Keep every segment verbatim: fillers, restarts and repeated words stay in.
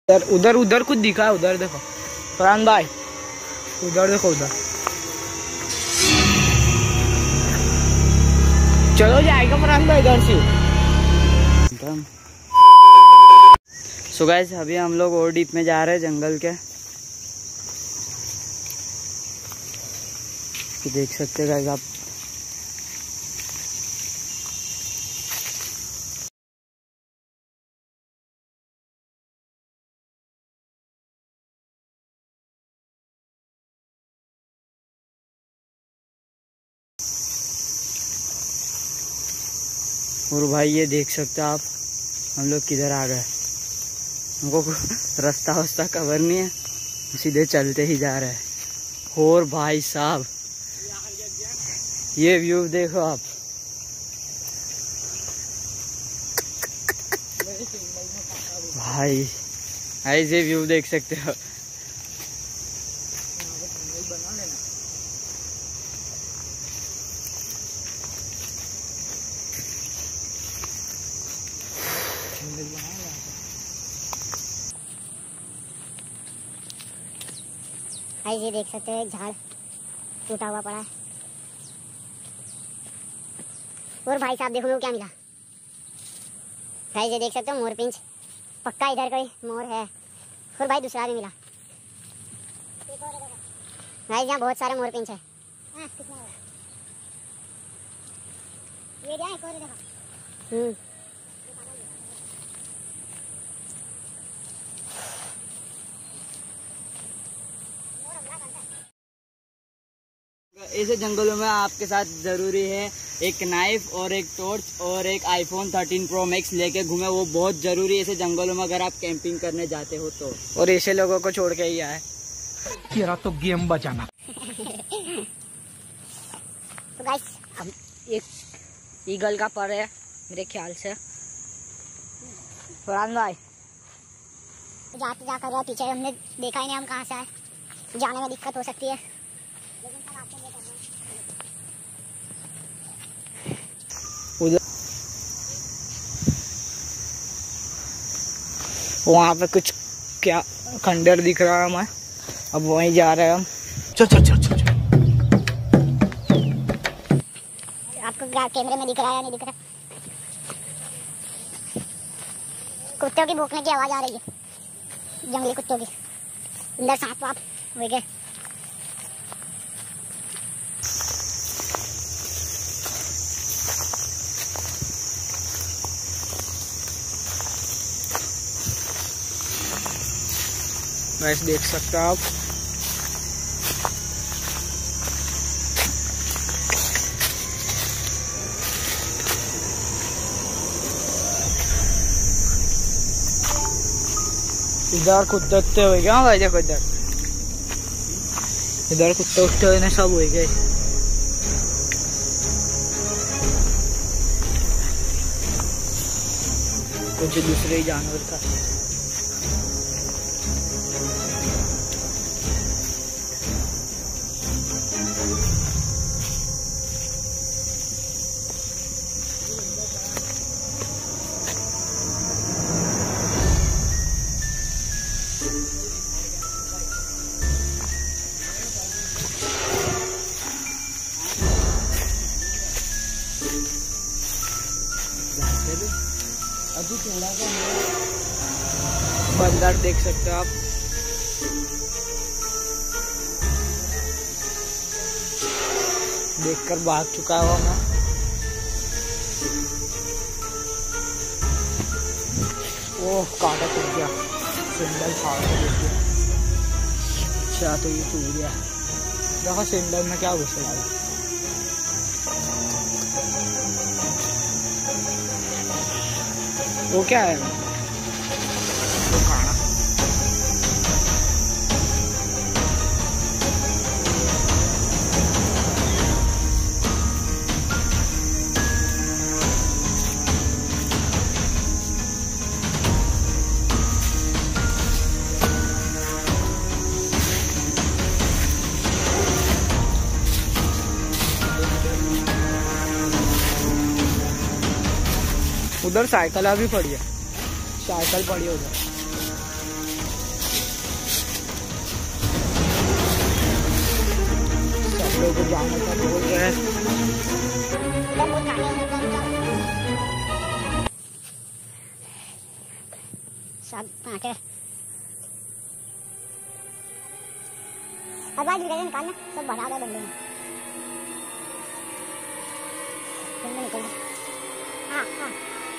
उधर उधर उधर कुछ दिखा है, उधर देखो फरहान भाई, उधर देखो उधर। चलो जाएगा फरहान भाई इधर से। सो गाइस अभी हम लोग और डीप में जा रहे हैं जंगल के। देख सकते हैं गाइस आप, और भाई ये देख सकते हैं आप हम लोग किधर आ गए। हमको रास्ता वस्ता कवर नहीं है, सीधे चलते ही जा रहे हैं। और भाई साहब ये व्यू देखो आप, भाई ऐसे व्यू देख सकते हो। ये देख सकते हो एक झाड़ टूटा हुआ पड़ा है। और भाई साहब देखो मेरे को क्या मिला। भाई ये देख सकते हो मोर पिंच, पक्का इधर कोई मोर है। और भाई दूसरा भी मिला। भाई यहाँ बहुत सारे मोर पिंच है। हम्म ऐसे जंगलों में आपके साथ जरूरी है एक नाइफ और एक टॉर्च और एक आईफोन थर्टीन प्रो मैक्स लेके घूमे, वो बहुत जरूरी है ऐसे जंगलों में अगर आप कैंपिंग करने जाते हो तो। और ऐसे लोगों को छोड़ के ही आए। तेरा तो गेम बचाना। तो गाइस अब एक ईगल का पर है मेरे ख्याल से। फरहान भाई जाते जा कर रहा पीछे, हमने देखा ही नहीं हम कहाँ से आए, जाने में दिक्कत हो सकती है। उधर वहाँ पे कुछ क्या खंडर दिख रहा है हमें, अब वहीं जा रहे हैं हम। चल चल चल चल। आपको कैमरे में दिख रहा है या नहीं दिख रहा? कुत्तों की भौंकने की आवाज आ रही है, जंगली कुत्तों की। अंदर सांप वाप हो गए। वैसे देख सकते हो आप, इधर कुत्ते उठते हुए क्या भाई, देखो इधर इधर कुत्ते उठते हुए ना सब हो गए। कुछ दूसरे ही जानवर का। अभी थोड़ा सा बंदर देख सकते हो आप, देखकर भाग चुका हुआ मैं। ओह कांटा टूट गया, सैंडल फाड़ गया। अच्छा तो ये टूट गया, देखो सैंडल में क्या घुस रहा है। वो क्या है? वो खाना। उधर साइकिल अभी पड़ी है, साइकिल पड़ी है उधर। जाने का बोल रहे हैं। सब आटे अब आज निकलने निकालना सब बढ़ा दे बंदे में बंदे निकल गए। हाँ हाँ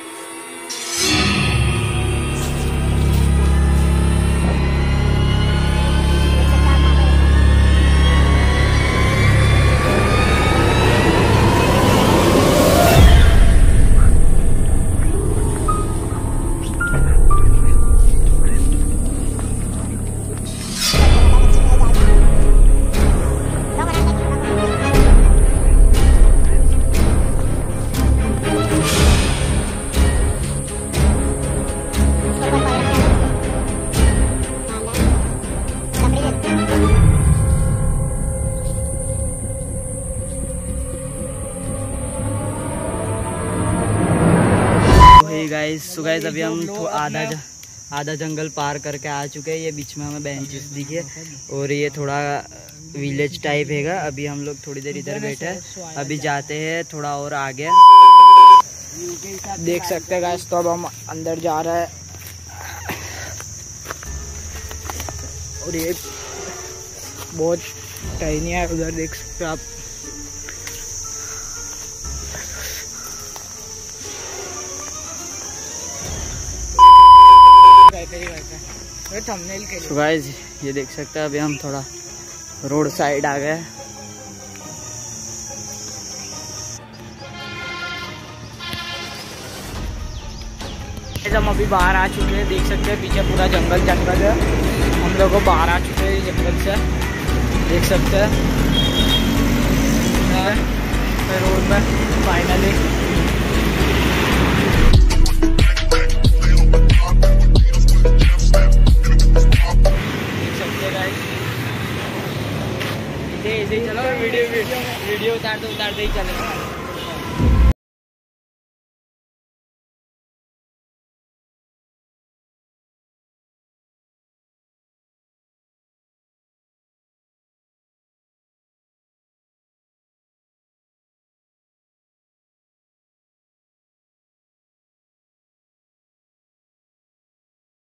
गाइस सो गाइस अभी हम आधा ज, आधा जंगल पार करके आ चुके हैं। ये बीच में हमें बेंचेस दिखे और ये थोड़ा विलेज टाइप हैगा। अभी हम लोग थोड़ी देर इधर बैठे हैं, अभी जाते हैं थोड़ा और आगे। देख सकते हैं गाइस, तो अब हम अंदर जा रहे हैं और ये बहुत टाइनी है। उधर देख सकते हैं आप। थंबनेल के लिए। तो गाइस ये देख सकते हैं अभी हम थोड़ा रोड साइड आ गए। हम अभी बाहर आ चुके हैं, देख सकते हैं पीछे पूरा जंगल जंगल है। हम लोग बाहर आ चुके हैं जंगल से, देख सकते हैं रोड पे फाइनली। चलो वीडियो वीडियो उतार दो उतार दे ही चलेगा।